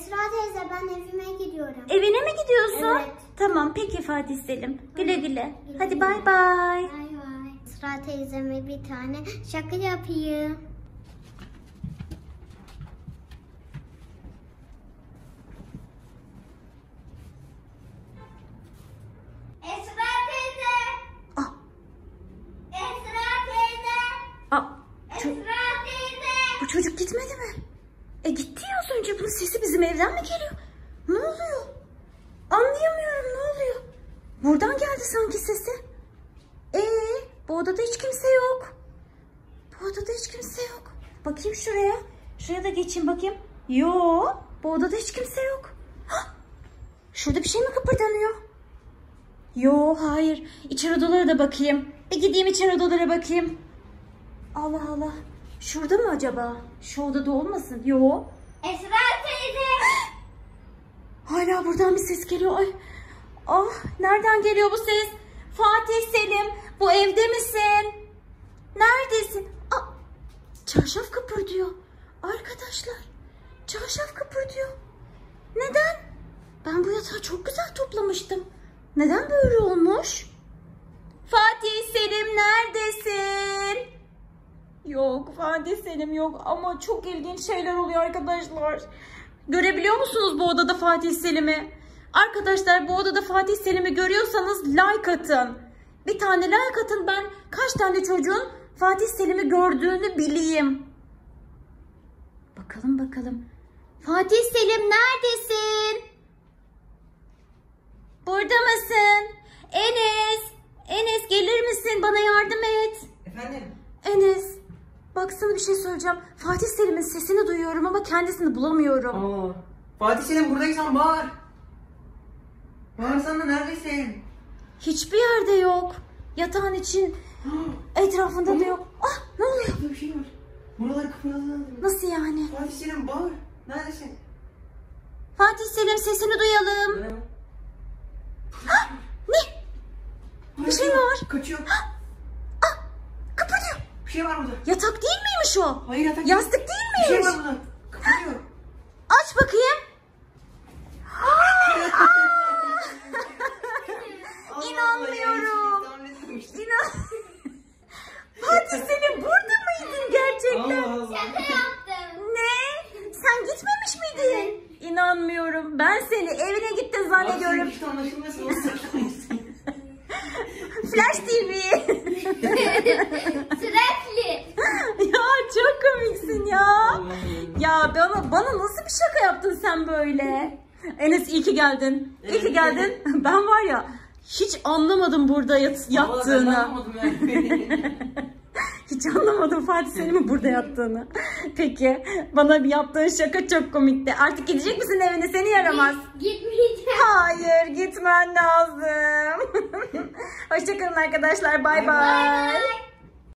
Esra teyze ben evime gidiyorum. Evine mi gidiyorsun? Evet. Tamam peki Fatih Selim. Güle güle. Hadi bay bay. Bay bay. Esra teyzeme bir tane şaka yapayım. Esra teyze. Ah, Esra teyze. ah, Esra teyze. bu çocuk gitmedi mi? Gitti ya az önce. Bunun sesi bizim evden mi geliyor? Ne oluyor? Anlayamıyorum, ne oluyor? Buradan geldi sanki sesi. Bu odada hiç kimse yok. Bu odada hiç kimse yok. Bakayım şuraya. Şuraya da geçeyim bakayım. Yo, bu odada hiç kimse yok. Hah! Şurada bir şey mi kıpırdanıyor? Yo, hayır. İçeri odalara da bakayım. Bir gideyim içeri odalara bakayım. Allah Allah. Şurada mı acaba? Şu odada olmasın. Yo. Esra teyze. Hala buradan bir ses geliyor. Ay. Ah, nereden geliyor bu ses? Fatih Selim, bu evde misin? Neredesin? Ah, çarşaf kıpırdıyor. Arkadaşlar, çarşaf kıpırdıyor. Neden? Ben bu yatağı çok güzel toplamıştım. Neden böyle olmuş? Fatih Selim neredesin? Yok, Fatih Selim yok ama çok ilginç şeyler oluyor arkadaşlar. Görebiliyor musunuz bu odada Fatih Selim'i? Arkadaşlar bu odada Fatih Selim'i görüyorsanız like atın. Bir tane like atın, ben kaç tane çocuğun Fatih Selim'i gördüğünü bileyim. Bakalım bakalım. Fatih Selim neredesin? Burada mısın? Enes! Enes gelir misin? Bana yardım et. Efendim? Enes, baksana bir şey söyleyeceğim. Fatih Selim'in sesini duyuyorum ama kendisini bulamıyorum. Aa, Fatih Selim buradaysan bağır. Bağırsana, neredesin? Hiçbir yerde yok. Yatağın için etrafında da yok. Ah, ne oluyor? Burada bir şey var. Buraları kıpırdadı. Nasıl yani? Fatih Selim bağır. Neredesin? Fatih Selim sesini duyalım. Ne? Ne? Bir şey mi var? Kaçıyor. Kıpırdıyor. Bir şey var burada. Yatak değil miymiş o? Hayır, yatak. Yastık değil Bir şey miymiş? var burada. Kıpırdıyor. Aç bakayım. İnanmıyorum. İnan. Fatih Selim burada mıydın gerçekten? Allah Allah. Şaka yaptım. Ne? Sen gitmemiş miydin? İnanmıyorum. Ben seni evine gittin zannediyorum. Hiç anlaşılmıyorsun. Nasıl saklamışsın? Flash TV. Sürekli. Ya çok komiksin ya. Ya bana nasıl bir şaka yaptın sen böyle? Enes iyi ki geldin. İyi ki geldin. Ben var ya hiç anlamadım burada yattığını. Ben anlamadım yani. Hiç anlamadım Fatih Selim'in burada yattığını. Peki bana bir yaptığın şaka çok komikti. Artık gidecek misin evine, seni yaramaz? Gitmeyeceğim. Hayır, gitmen lazım. Hoşçakalın arkadaşlar, bay bay. Bye bye.